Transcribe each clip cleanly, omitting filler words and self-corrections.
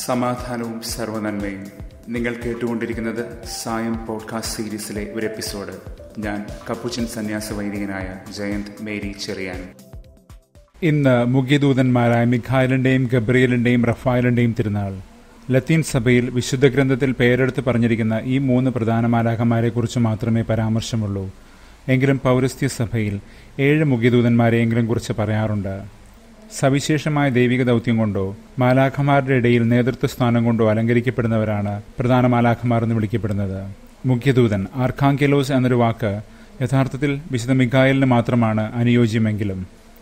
സമാധാനവും സർവ്വനന്മയും. നിങ്ങൾ കേട്ടുകൊണ്ടിരിക്കുന്നത് സായം പോഡ്കാസ്റ്റ് സീരീസിലെ ഒരു എപ്പിസോഡ്. ഞാൻ കപ്പുച്ചിൻ സന്യാസ വൈദികനായ 𝗟𝗜𝗚𝗧𝗨. ഇന്ന് മുഖ്യദൂതന്മാരായ മിഖായലിന്റെയും ഗബ്രിയേലിന്റെയും റഫായലിന്റെയും തിരുനാൾ. ലത്തീൻ സഭയിൽ വിശുദ്ധ ഗ്രന്ഥത്തിൽ പേരെടുത്ത് പറഞ്ഞിരിക്കുന്ന ഈ 3 പ്രധാന മാലാഖമാരെക്കുറിച്ച് മാത്രമേ പരാമർശമുള്ളൂ. എങ്കിലും പൗരസ്ത്യ സഭയിൽ 7 മുഖ്യദൂതന്മാരെയെങ്കിലും കുറിച്ച് പറയാറുണ്ട്. സവിശേഷമായ ദൈവിക ദൗത്യം കൊണ്ടോ മാലാഖമാരുടെ ഇടയിൽ നേതൃത്വസ്ഥാനം കൊണ്ടോ അലങ്കരിക്കപ്പെടുന്നവരാണ് പ്രധാന മാലാഖമാർ എന്ന് വിളിക്കപ്പെടുന്നത്. മുഖ്യദൂതൻ ആർക്കാങ്കെലോസ് എന്നൊരു വാക്ക് യഥാർത്ഥത്തിൽ വിശുദ്ധ മിഖായലിന് മാത്രമാണ് അനുയോജ്യമെങ്കിലും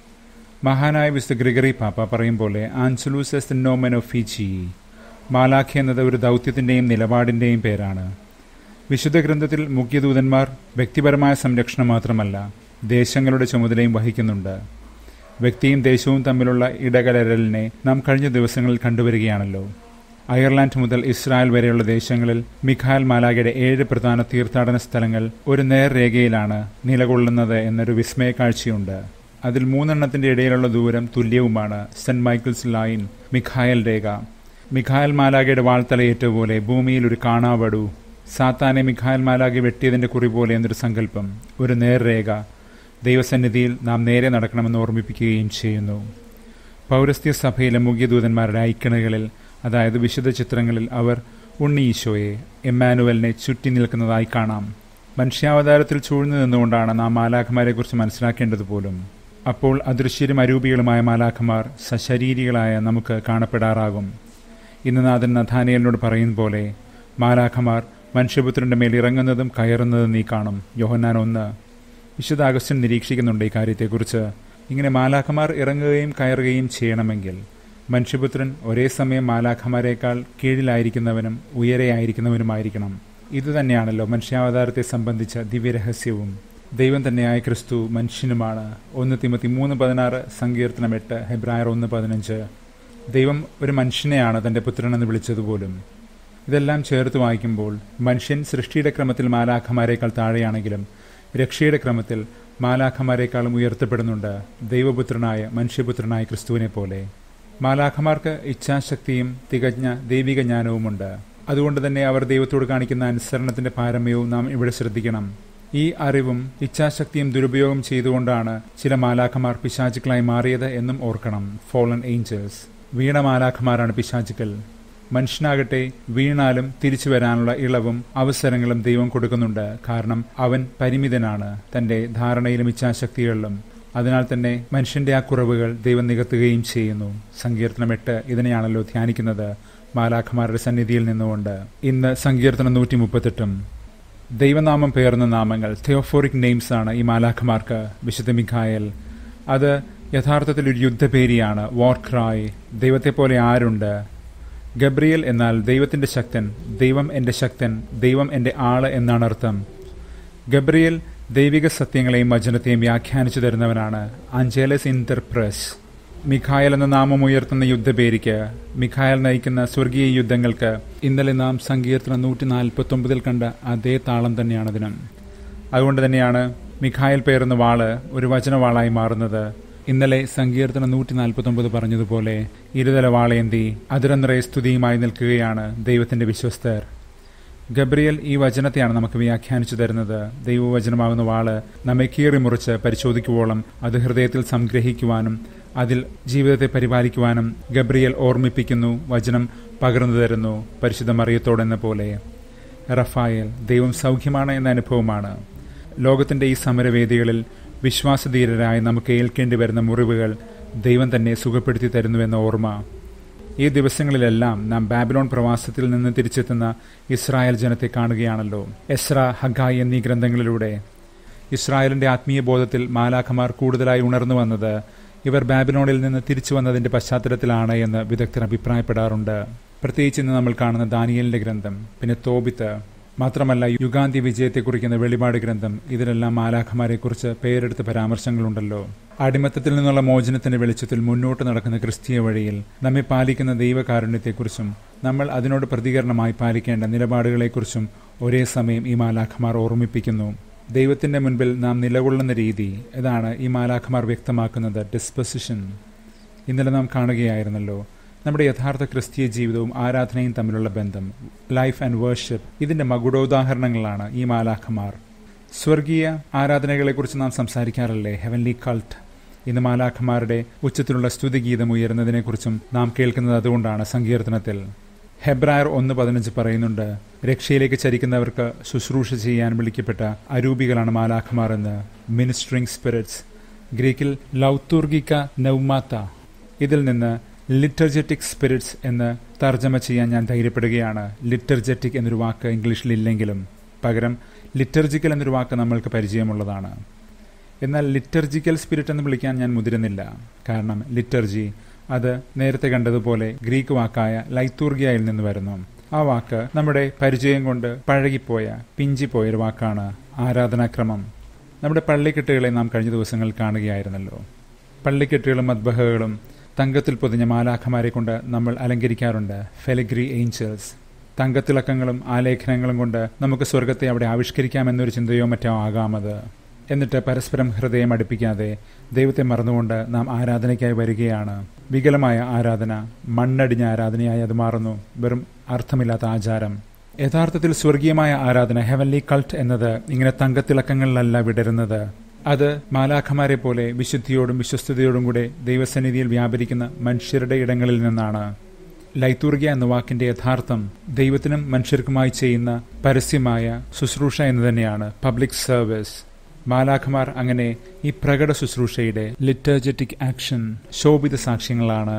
മഹാനായ വിശുദ്ധ ഗ്രിഗറി പാപ്പ പറയും പോലെ ആൻസുലൂസ് എസ് നോമൻ ഒഫീച്ചി, മാലാഖ എന്നത് ഒരു ദൗത്യത്തിൻ്റെയും നിലപാടിൻ്റെയും പേരാണ്. വിശുദ്ധ ഗ്രന്ഥത്തിൽ മുഖ്യദൂതന്മാർ വ്യക്തിപരമായ സംരക്ഷണം മാത്രമല്ല, ദേശങ്ങളുടെ ചുമതലയും വഹിക്കുന്നുണ്ട്. വ്യക്തിയും ദേശവും തമ്മിലുള്ള ഇടകലരലിനെ നാം കഴിഞ്ഞ ദിവസങ്ങളിൽ കണ്ടുവരികയാണല്ലോ. അയർലാൻഡ് മുതൽ ഇസ്രായേൽ വരെയുള്ള ദേശങ്ങളിൽ മിഖായൽ മാലാഖയുടെ 7 പ്രധാന തീർത്ഥാടന സ്ഥലങ്ങൾ ഒരു നേർരേഖയിലാണ് നിലകൊള്ളുന്നത് എന്നൊരു വിസ്മയക്കാഴ്ചയുണ്ട്. അതിൽ 3 ഇടയിലുള്ള ദൂരം തുല്യവുമാണ്. സെന്റ് മൈക്കിൾസ് ലൈൻ, മിഖായൽ രേഖ. മിഖായൽ മാലാഖയുടെ വാൾത്തലയേറ്റപോലെ ഭൂമിയിൽ ഒരു കാണാവടു, സാത്താനെ മിഖായൽ മാലാഖ വെട്ടിയതിന്റെ കുറി പോലെ എന്നൊരു സങ്കല്പം, ഒരു നേർരേഖ ദൈവസന്നിധിയിൽ നാം നേരെ നടക്കണമെന്ന് ഓർമ്മിപ്പിക്കുകയും ചെയ്യുന്നു. പൗരസ്ത്യ സഭയിലെ മുഖ്യദൂതന്മാരുടെ ഐക്കണുകളിൽ, അതായത് വിശുദ്ധ ചിത്രങ്ങളിൽ, അവർ ഉണ്ണി ഈശോയെ, എമ്മാനുവലിനെ ചുറ്റി നിൽക്കുന്നതായി കാണാം. മനുഷ്യാവതാരത്തിൽ ചൂഴ്ന്നു നിന്നുകൊണ്ടാണ് നാം മാലാഖമാരെക്കുറിച്ച് മനസ്സിലാക്കേണ്ടത് പോലും. അപ്പോൾ അദൃശ്യരും അരൂപികളുമായ മാലാഖമാർ സശരീരികളായ നമുക്ക് കാണപ്പെടാറാകും. ഇന്ന് നാഥൻ നഥാനിയേലിനോട് പറയുന്ന പോലെ മാലാഖമാർ മനുഷ്യപുത്രന്റെ മേൽ ഇറങ്ങുന്നതും കയറുന്നതും നീ കാണും. യോഹന്നാൻ 1. വിശുദ്ധ അഗസ്റ്റിൻ നിരീക്ഷിക്കുന്നുണ്ട് ഈ കാര്യത്തെക്കുറിച്ച്. ഇങ്ങനെ മാലാഖമാർ ഇറങ്ങുകയും കയറുകയും ചെയ്യണമെങ്കിൽ മനുഷ്യപുത്രൻ ഒരേ സമയം മാലാഖമാരേക്കാൾ കീഴിലായിരിക്കുന്നവനും ഉയരെയായിരിക്കുന്നവനുമായിരിക്കണം. ഇതുതന്നെയാണല്ലോ മനുഷ്യാവതാരത്തെ സംബന്ധിച്ച ദിവ്യരഹസ്യവും. ദൈവം തന്നെയായ ക്രിസ്തു മനുഷ്യനുമാണ്. 1 തിമോത്തി 3:16, സങ്കീർത്തനം 8, ഹെബ്രായർ 1:15. ദൈവം ഒരു മനുഷ്യനെയാണ് തന്റെ പുത്രനെന്ന് വിളിച്ചതുപോലും. ഇതെല്ലാം ചേർത്ത് വായിക്കുമ്പോൾ മനുഷ്യൻ സൃഷ്ടിയുടെ ക്രമത്തിൽ മാലാഖമാരേക്കാൾ താഴെയാണെങ്കിലും രക്ഷയുടെ ക്രമത്തിൽ മാലാഖമാരേക്കാളും ഉയർത്തപ്പെടുന്നുണ്ട്, ദൈവപുത്രനായ മനുഷ്യപുത്രനായ ക്രിസ്തുവിനെ പോലെ. മാലാഖമാർക്ക് ഇച്ഛാശക്തിയും തികഞ്ഞ ദൈവിക ജ്ഞാനവുമുണ്ട്. അതുകൊണ്ട് തന്നെ അവർ ദൈവത്തോട് കാണിക്കുന്ന അനുസരണത്തിന്റെ പാരമ്യവും നാം ഇവിടെ ശ്രദ്ധിക്കണം. ഈ അറിവും ഇച്ഛാശക്തിയും ദുരുപയോഗം ചെയ്തുകൊണ്ടാണ് ചില മാലാഖമാർ പിശാചുക്കളായി മാറിയത് എന്നും ഓർക്കണം. ഫോളൻ ഏഞ്ചൽസ്, വീണ മാലാഖമാരാണ് പിശാചുക്കൾ. മനുഷ്യനാകട്ടെ വീണാലും തിരിച്ചു വരാനുള്ള ഇളവും അവസരങ്ങളും ദൈവം കൊടുക്കുന്നുണ്ട്. കാരണം അവൻ പരിമിതനാണ് തന്റെ ധാരണയിലും ഇച്ഛാശക്തികളിലും. അതിനാൽ തന്നെ മനുഷ്യന്റെ ആ കുറവുകൾ ദൈവം നികത്തുകയും ചെയ്യുന്നു. സങ്കീർത്തനം 8 ഇതിനെയാണല്ലോ ധ്യാനിക്കുന്നത് മാലാഖമാരുടെ സന്നിധിയിൽ നിന്നുകൊണ്ട്. ഇന്ന് സങ്കീർത്തനം 138. ദൈവനാമം പേർന്ന നാമങ്ങൾ, തിയോഫോറിക് നെയിംസ് ആണ് ഈ മാലാഖമാർക്ക്. വിശുദ്ധ മിഖായൽ, അത് യഥാർത്ഥത്തിൽ ഒരു യുദ്ധപേരിയാണ്, വാർ ക്രൈ. ദൈവത്തെ പോലെ ആരുണ്ട്? ഗബ്രിയേൽ എന്നാൽ ദൈവത്തിന്റെ ശക്തൻ, ദൈവം എന്റെ ശക്തൻ, ദൈവം എന്റെ ആള് എന്നാണ് അർത്ഥം. ഗബ്രിയേൽ ദൈവിക സത്യങ്ങളെയും വചനത്തെയും വ്യാഖ്യാനിച്ചു തരുന്നവനാണ്, ആഞ്ചേലസ് ഇന്റർപ്രസ്. മിഖായൽ എന്ന നാമം ഉയർത്തുന്ന യുദ്ധപേരിക്ക്, മിഖായൽ നയിക്കുന്ന സ്വർഗീയ യുദ്ധങ്ങൾക്ക് ഇന്നലെ നാം സങ്കീർത്തനം 149 കണ്ട അതേ താളം തന്നെയാണതിനും. അതുകൊണ്ട് തന്നെയാണ് മിഖായൽ പേരുന്ന വാള് ഒരു വചനവാളായി മാറുന്നത്. ഇന്നലെ സങ്കീർത്തനം 149 പറഞ്ഞതുപോലെ ഇരുതല വാളേന്തി അതിരനിറയെ സ്തുതിയുമായി നിൽക്കുകയാണ് ദൈവത്തിന്റെ വിശ്വസ്തർ. ഗബ്രിയേൽ ഈ വചനത്തെയാണ് നമുക്ക് വ്യാഖ്യാനിച്ചു തരുന്നത്. ദൈവവചനമാകുന്ന വാള് നമ്മെ കീറി മുറിച്ച് പരിശോധിക്കുവോളം അത് ഹൃദയത്തിൽ സംഗ്രഹിക്കുവാനും അതിൽ ജീവിതത്തെ പരിപാലിക്കുവാനും ഗബ്രിയേൽ ഓർമ്മിപ്പിക്കുന്നു, വചനം പകർന്നു തരുന്നു. പരിശുദ്ധ മറിയത്തോടെന്ന പോലെ റഫായേൽ, ദൈവം സൗഖ്യമാണ് എന്ന അനുഭവമാണ്. ലോകത്തിന്റെ ഈ സമരവേദികളിൽ വിശ്വാസധീരരായി നമുക്ക് ഏൽക്കേണ്ടി വരുന്ന മുറിവുകൾ ദൈവം തന്നെ സുഖപ്പെടുത്തി തരുന്നുവെന്ന ഓർമ്മ. ഈ ദിവസങ്ങളിലെല്ലാം നാം ബാബിലോൺ പ്രവാസത്തിൽ നിന്ന് തിരിച്ചെത്തുന്ന ഇസ്രായേൽ ജനത്തെ കാണുകയാണല്ലോ. എസ്ര, ഹഗായി എന്നീ ഗ്രന്ഥങ്ങളിലൂടെ ഇസ്രായേലിന്റെ ആത്മീയ ബോധത്തിൽ മാലാഖമാർ കൂടുതലായി ഉണർന്നു വന്നത് ഇവർ ബാബിലോണിൽ നിന്ന് തിരിച്ചു വന്നതിന്റെ പശ്ചാത്തലത്തിലാണ് എന്ന് വിദഗ്ധർ അഭിപ്രായപ്പെടാറുണ്ട്. പ്രത്യേകിച്ച് ഇന്ന് നമ്മൾ കാണുന്ന ദാനിയേലിന്റെ ഗ്രന്ഥം, പിന്നെ തോബിത്ത്, മാത്രമല്ല യുഗാന്ത്യ വിജയത്തെ കുറിക്കുന്ന വെളിപാട് ഗ്രന്ഥം. ഇതിലെല്ലാം മാലാഖമാരെക്കുറിച്ച് പേരെടുത്ത പരാമർശങ്ങളുണ്ടല്ലോ. അടിമത്തത്തിൽ നിന്നുള്ള മോചനത്തിന്റെ വെളിച്ചത്തിൽ മുന്നോട്ട് നടക്കുന്ന ക്രിസ്തീയ വഴിയിൽ നമ്മെ പാലിക്കുന്ന ദൈവകാരുണ്യത്തെക്കുറിച്ചും നമ്മൾ അതിനോട് പ്രതികരണമായി പാലിക്കേണ്ട നിലപാടുകളെക്കുറിച്ചും ഒരേ സമയം ഈ മാലാഖമാർ ഓർമ്മിപ്പിക്കുന്നു. ദൈവത്തിന്റെ മുൻപിൽ നാം നിലകൊള്ളുന്ന രീതി, ഇതാണ് ഈ മാലാഖമാർ വ്യക്തമാക്കുന്നത്. ഡിസ്പൊസിഷൻ. ഇന്നലെ നാം കാണുകയായിരുന്നല്ലോ, നമ്മുടെ യഥാർത്ഥ ക്രിസ്തീയ ജീവിതവും ആരാധനയും തമ്മിലുള്ള ബന്ധം, ലൈഫ് ആൻഡ് വേർഷിപ്പ്, ഇതിന്റെ മകുടോദാഹരണങ്ങളാണ് ഈ മാലാഖമാർ. സ്വർഗീയ ആരാധനകളെക്കുറിച്ച് നാം സംസാരിക്കാറില്ലേ, ഹെവൻലി കൾട്ട്. ഇന്ന് മാലാഖമാരുടെ ഉച്ചത്തിലുള്ള സ്തുതിഗീതം ഉയരുന്നതിനെക്കുറിച്ചും നാം കേൾക്കുന്നത് അതുകൊണ്ടാണ്. സങ്കീർത്തനത്തിൽ ഹെബ്രായർ 1:15 പറയുന്നുണ്ട്, രക്ഷയിലേക്ക് ചരിക്കുന്നവർക്ക് ശുശ്രൂഷ ചെയ്യാൻ വിളിക്കപ്പെട്ട അരൂപികളാണ് മാലാഖമാർ എന്ന്. മിനിസ്ട്രിങ് സ്പിരിറ്റ്സ്, ഗ്രീക്കിൽ 𝗟𝗜𝗚𝗚𝗚𝗏. ഇതിൽ നിന്ന് ലിറ്റർജറ്റിക് സ്പിരിറ്റ്സ് എന്ന് തർജ്ജമ ചെയ്യാൻ ഞാൻ ധൈര്യപ്പെടുകയാണ്. ലിറ്റർജറ്റിക് എന്നൊരു വാക്ക് ഇംഗ്ലീഷിലില്ലെങ്കിലും പകരം ലിറ്റർജിക്കൽ എന്നൊരു വാക്ക് നമ്മൾക്ക് പരിചയമുള്ളതാണ്. എന്നാൽ ലിറ്റർജിക്കൽ സ്പിരിറ്റ് എന്ന് വിളിക്കാൻ ഞാൻ മുതിരുന്നില്ല. കാരണം ലിറ്റർജി അത് നേരത്തെ കണ്ടതുപോലെ ഗ്രീക്ക് വാക്കായ ലൈത്തൂർഗിയയിൽ നിന്ന് വരുന്നു. ആ വാക്ക് നമ്മുടെ പരിചയം കൊണ്ട് പഴകിപ്പോയ, പിഞ്ചിപ്പോയൊരു വാക്കാണ്. ആരാധനാക്രമം. നമ്മുടെ പള്ളിക്കെട്ടുകളെ നാം കഴിഞ്ഞ ദിവസങ്ങളിൽ കാണുകയായിരുന്നല്ലോ. പള്ളിക്കെട്ടുകളും മദ്ബഹകളും തങ്കത്തിൽ പൊതിഞ്ഞ മാലാഖമാരെ കൊണ്ട് നമ്മൾ അലങ്കരിക്കാറുണ്ട്. ഫെലിഗ്രി ഏഞ്ചൽസ്. തങ്കത്തിളക്കങ്ങളും ആലേഖനങ്ങളും കൊണ്ട് നമുക്ക് സ്വർഗത്തെ അവിടെ ആവിഷ്കരിക്കാമെന്നൊരു ചിന്തയോ മറ്റോ ആകാമത്. എന്നിട്ട് പരസ്പരം ഹൃദയം അടുപ്പിക്കാതെ ദൈവത്തെ മറന്നുകൊണ്ട് നാം ആരാധനയ്ക്കായി വരികയാണ്. വികലമായ ആരാധന, മണ്ണടിഞ്ഞ ആരാധനയായി അത് മാറുന്നു. വെറും അർത്ഥമില്ലാത്ത ആചാരം. യഥാർത്ഥത്തിൽ സ്വർഗീയമായ ആരാധന, ഹെവൻലി കൾട്ട് എന്നത് ഇങ്ങനെ തങ്കത്തിളക്കങ്ങളിലല്ല വിടരുന്നത്. അത് മാലാഖമാരെ പോലെ വിശുദ്ധിയോടും വിശ്വസ്തയോടും കൂടെ ദൈവസന്നിധിയിൽ വ്യാപരിക്കുന്ന മനുഷ്യരുടെ ഇടങ്ങളിൽ നിന്നാണ്. ലൈത്തൂർഗിയ എന്ന വാക്കിന്റെ യഥാർത്ഥം ദൈവത്തിനും മനുഷ്യർക്കുമായി ചെയ്യുന്ന പരസ്യമായ ശുശ്രൂഷ എന്ന് തന്നെയാണ്, പബ്ലിക് സർവീസ്. മാലാഖമാർ അങ്ങനെ ഈ പ്രകട ശുശ്രൂഷയുടെ ലിറ്റർജറ്റിക് ആക്ഷൻ ശോഭിത സാക്ഷ്യങ്ങളാണ്.